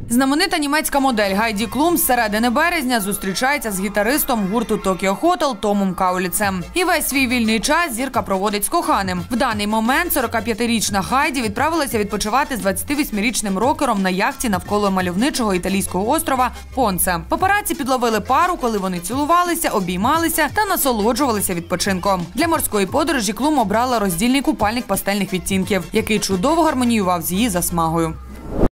Знаменита німецька модель Гайді Клум з середини березня зустрічається з гітаристом гурту Tokio Hotel Томом Кауліцем. І весь свій вільний час зірка проводить з коханим. В даний момент 45-річна Гайді відправилася відпочивати з 28-річним рокером на яхті навколо мальовничого італійського острова Понце. Папараці підловили пару, коли вони цілувалися, обіймалися та насолоджувалися відпочинком. Для морської подорожі Клум обрала роздільний купальник пастельних відтінків, який чудово гармоніював з її засмагою.